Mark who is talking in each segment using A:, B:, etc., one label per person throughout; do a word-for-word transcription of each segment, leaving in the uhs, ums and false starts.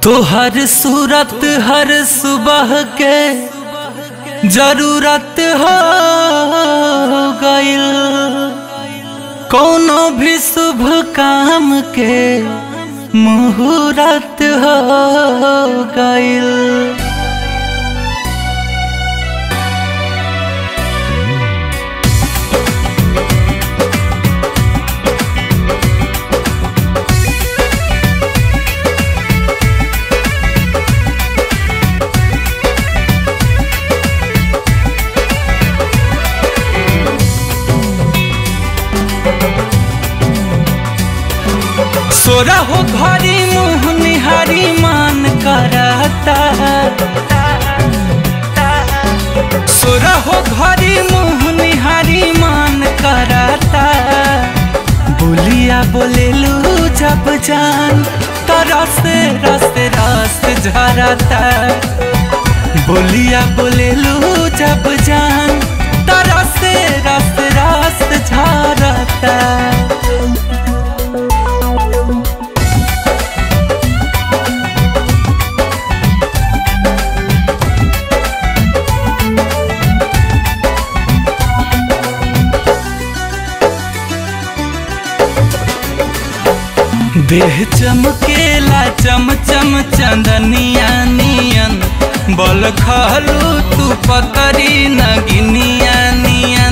A: तोहर सूरत हर सुबह के जरूरत हो गइल, कोनो भी शुभ काम के मुहूर्त हो गइल। सोरा हो घरी मुँह निहारी मान करता, सोरा हो घरी मुँह निहारी मान करता। बोलिया बोलेलू जब जान तो रस रस रस झरता, बोलिया बोलेलू जब जान तो रस रस रस झरता। देह चमकेला चम चम चंदनिया नियन, बल खालू तू पकड़ी नगिनिया नियन।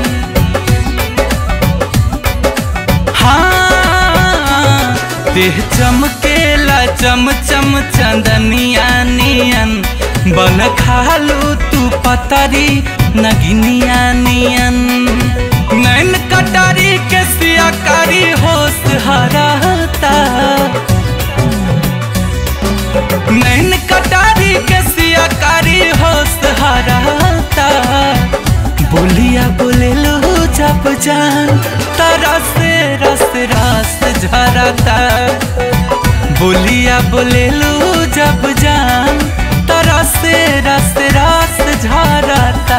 A: हाँ, देह चमकेला चम चम चंदनिया नियन, बल खालू तू पतरी नगिनिया नियन। नैन कटारी के सियाकारी होश हराता, नैन कटारी के सियाकारी होश हराता। बोलिया बोलेलू जब जान तो रस रस रस झरता, बोलिया बोलेलू जब जान तो रस रस रस झरता।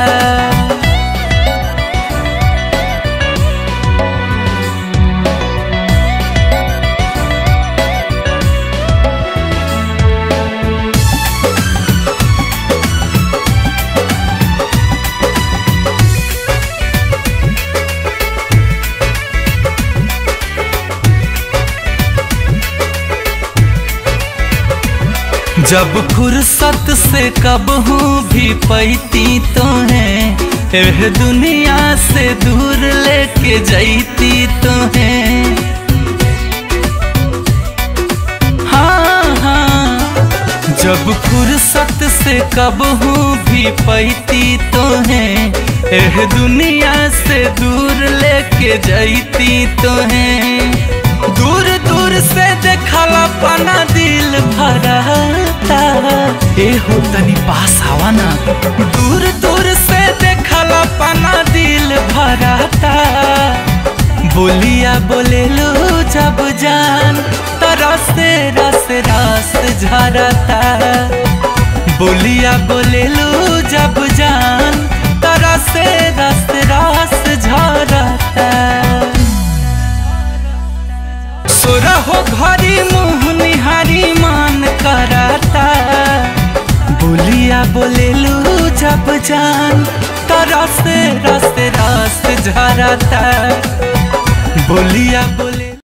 A: जब फुर्सत से कब हूँ भी पैती तो है, एह दुनिया से दूर लेके जैती तो है। हाँ हाँ, जब फुर्सत से कब हूँ भी पैती तो है, एह दुनिया से दूर लेके जैती तो है। दूर दूर से देखला पना दिल भरता, ए हो तनी पास आवा ना। दूर दूर से देखला पना दिल भरता, बोलिया बोलेलू जब जान तो रस रस रस झरता, बोलिया बोलेलू जब जान तो रस रस रस झरता। सोरा हो घरी मुँह निहारी मान करता, बोलिया बोलेलू जब जान तो रस रस रस झरता, बोलिया